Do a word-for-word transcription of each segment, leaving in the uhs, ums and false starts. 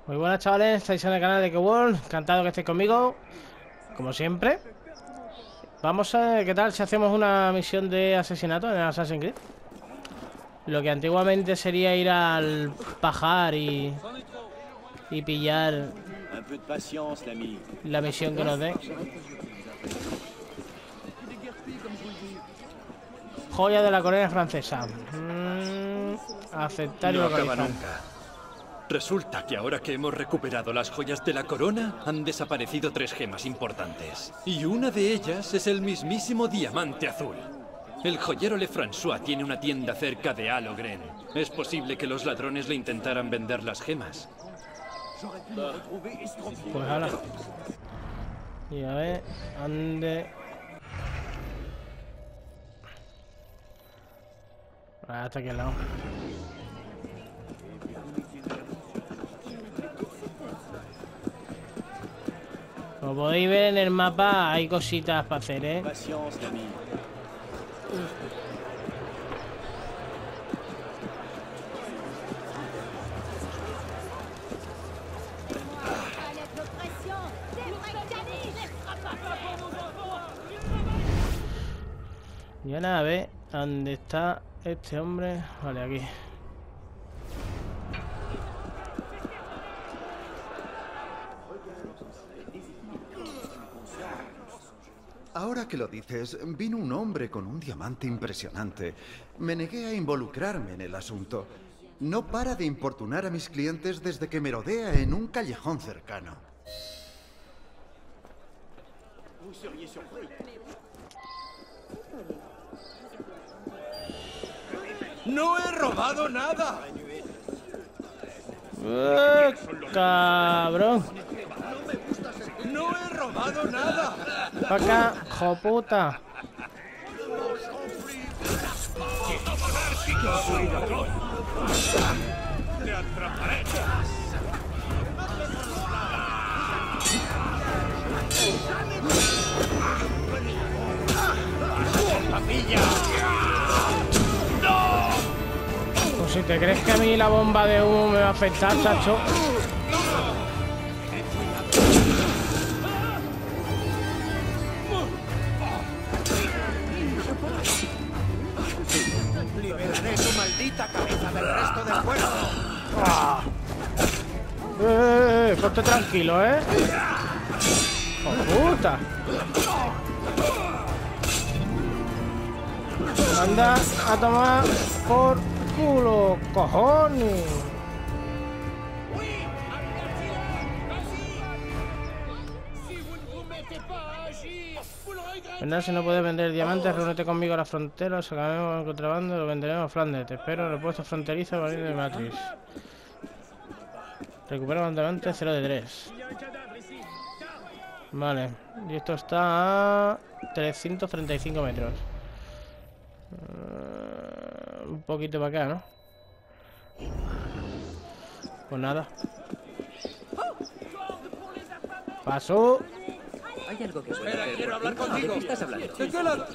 Muy buenas, chavales, estáis en el canal de KeWorld. Encantado que estéis conmigo, como siempre. Vamos a ver qué tal si hacemos una misión de asesinato en el Assassin's Creed. Lo que antiguamente sería ir al pajar y, y pillar la misión que nos den. Joya de la corona francesa. Mm, aceptar y No acaba localizar. nunca. Resulta que ahora que hemos recuperado las joyas de la corona, han desaparecido tres gemas importantes. Y una de ellas es el mismísimo diamante azul. El joyero Lefrançois tiene una tienda cerca de Allogren. Es posible que los ladrones le intentaran vender las gemas. Pues ahora. Y a ver, ande. Ah, hasta aquí al lado. Como podéis ver en el mapa, hay cositas para hacer, ¿eh? Ya nada, a ver, ¿dónde está este hombre? Vale, aquí. Ahora que lo dices, vino un hombre con un diamante impresionante. Me negué a involucrarme en el asunto. No para de importunar a mis clientes desde que merodea en un callejón cercano. ¡No he robado nada! ¡Eh, cabrón! ¡No he robado nada! ¡Pa' acá, joputa! ¡Te atraparé! ¡Papilla! Pues si te crees que a mí la bomba de humo me va a afectar, chacho. ¡Liberaré tu maldita cabeza del resto del cuerpo! ¡Ah! ¡Eh, eh, eh! Ponte tranquilo, ¿eh? ¡Oh, puta! Anda a tomar por culo, cojones. Vendrá, si no puedes vender diamantes, reúnete conmigo a la frontera, sacaremos el contrabando y lo venderemos a Flandes. Te espero en el puesto fronterizo para ir de Matrix. Recupera diamantes cero de tres. Vale, y esto está a trescientos treinta y cinco metros. Uh, un poquito para acá, ¿no? Pues nada. Paso. Hay algo que pueda Espera, hacer quiero por hablar ti. ¿De contigo. qué estás hablando? ¿De qué lado?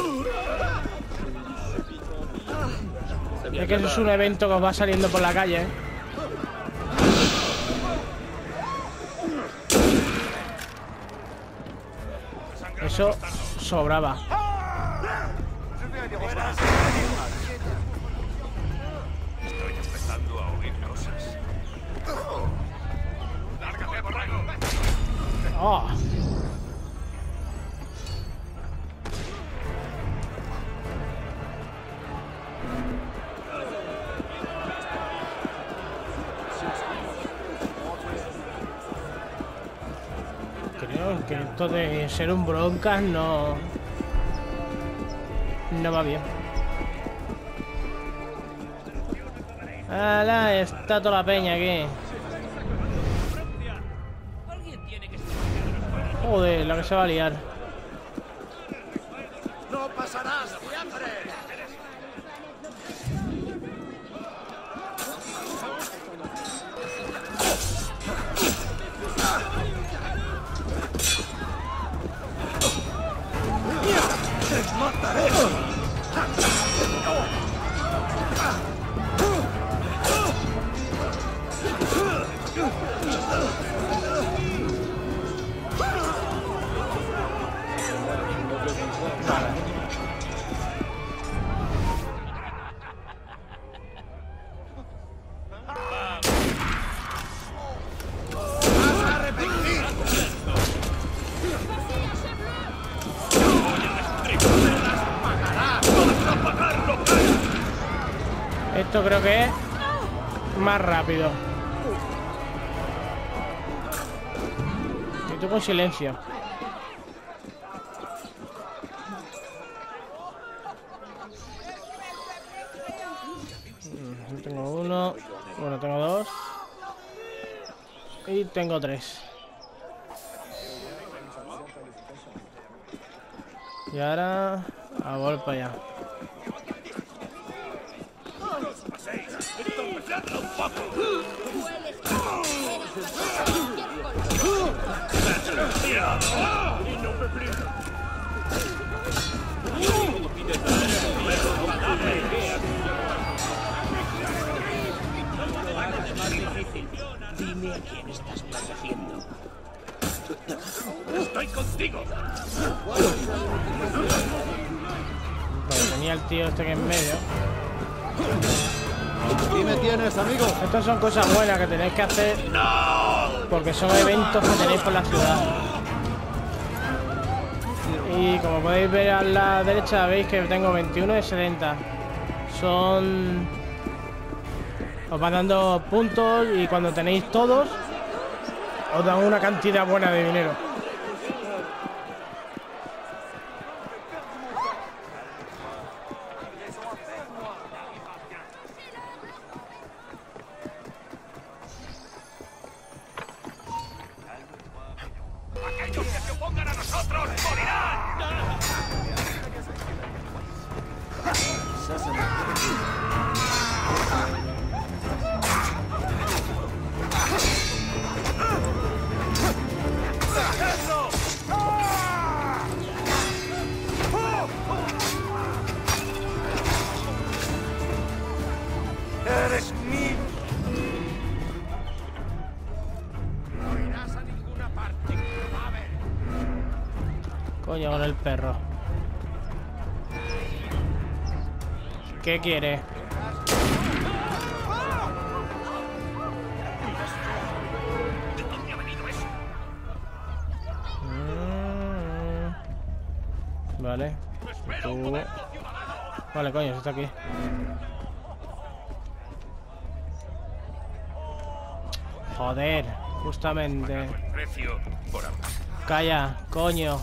Es que eso es un evento que os va saliendo por la calle, ¿eh? Eso sobraba. Estoy empezando a oír cosas. ¡Lárgate, borrego! ¡Oh! Creo que esto de ser un broncas no... no va bien. ¡Hala! Está toda la peña aquí. Joder, la que se va a liar. ¡No pasarás, siempre! ¡Les mataré! Esto creo que es más rápido. Y tú con silencio. Tengo uno. Bueno, tengo dos. Y tengo tres. Y ahora a volver para allá. Dime a quién estás protegiendo. ¡Estoy contigo! Vale, tenía el tío este que en medio. Aquí me tienes, amigo. Estas son cosas buenas que tenéis que hacer. Porque son eventos que tenéis por la ciudad. Y como podéis ver a la derecha, veis que tengo veintiuno de setenta. Son... Os van dando puntos y cuando tenéis todos, os dan una cantidad buena de dinero. ¡Aquellos que se opongan a nosotros morirán! ¡Eres mío! No irás a ninguna parte. A ver. Coño, con el perro. ¿Qué quiere? ¿De dónde ha venido eso? Mm, vale. Tú... Vale, coño, está aquí. Joder, justamente. Precio por ambos. Calla, coño.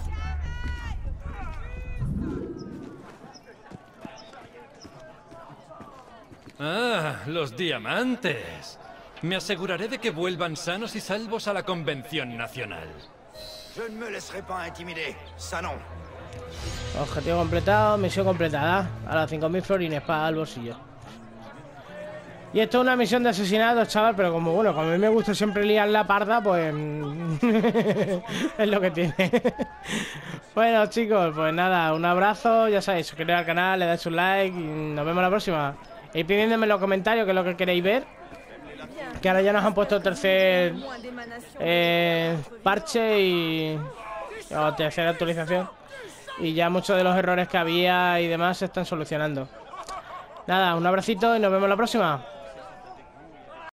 Ah, los diamantes. Me aseguraré de que vuelvan sanos y salvos a la Convención Nacional. Je ne me laisserai pas intimider, ça non. Objetivo completado, misión completada. A las cinco mil florines para el bolsillo. Y esto es una misión de asesinato, chaval, pero como bueno, como a mí me gusta siempre liar la parda, pues es lo que tiene. Bueno, chicos, pues nada, un abrazo, ya sabéis, suscribiros al canal, le dais un like y nos vemos la próxima. Y pidiéndome en los comentarios qué es lo que queréis ver. Que ahora ya nos han puesto el tercer eh, parche y... o tercera actualización. Y ya muchos de los errores que había y demás se están solucionando. Nada, un abracito y nos vemos la próxima.